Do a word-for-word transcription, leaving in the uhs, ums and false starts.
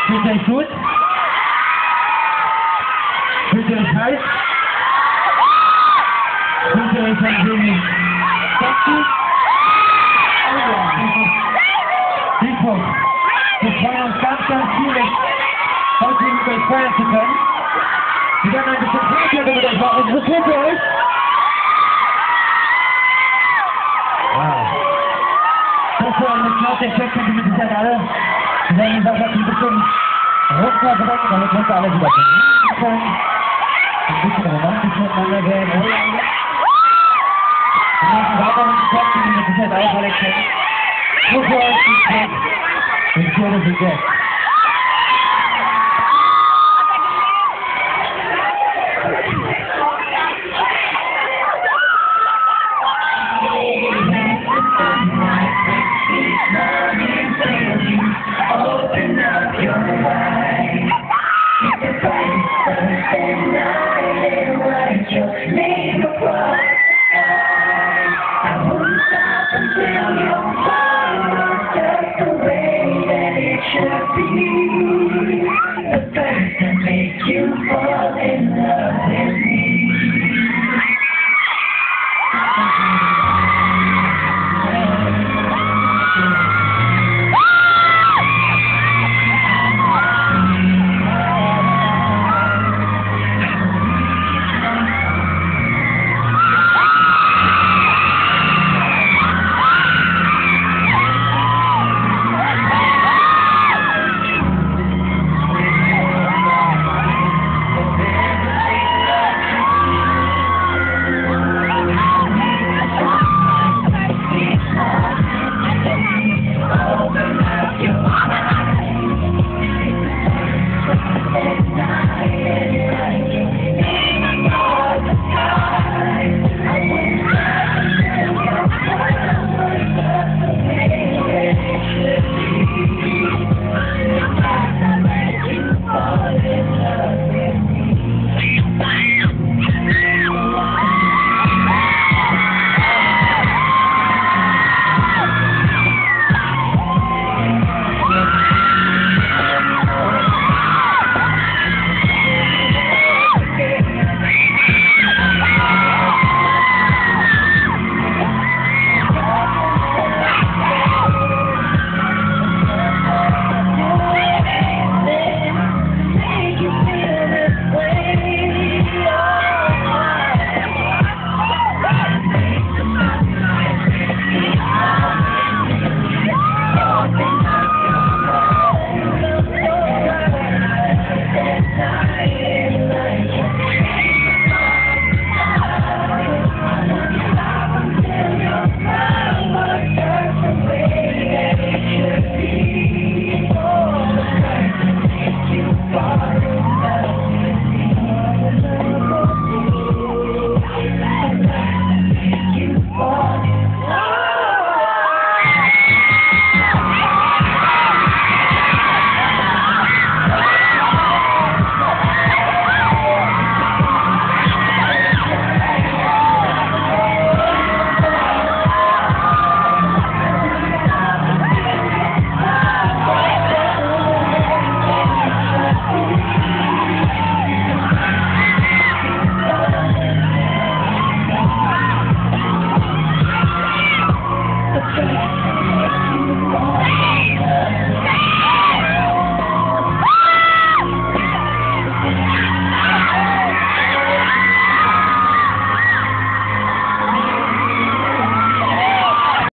Fühlt ihr euch gut? Fühlt ihr euch heiß? Fühlt ihr euch ein wenig sexy? Depot, wir freuen uns ganz, ganz viel, heute mit euch feiern zu können. Wir werden ein bisschen Party mit euch machen. Interessiert ihr euch? Wow. Das war eine Soundeffekt, die mit sich alle. Wir werden das ein bisschen runterbringen, damit wir uns alle wieder genießen können. Ein bisschen romantisch miteinander werden. Und dann weiter mit dem Kopf, die mit Sicherheit auch alle kennen. Nur für euch die Zeit. Und für das Gesetz. Open up your mind. It's a first and night, write your name across the sky. I won't stop until your heart was just the way that it should be.